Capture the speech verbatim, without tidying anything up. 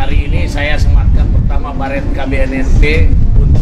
hari ini saya sematkan pertama Baret K B N N B untuk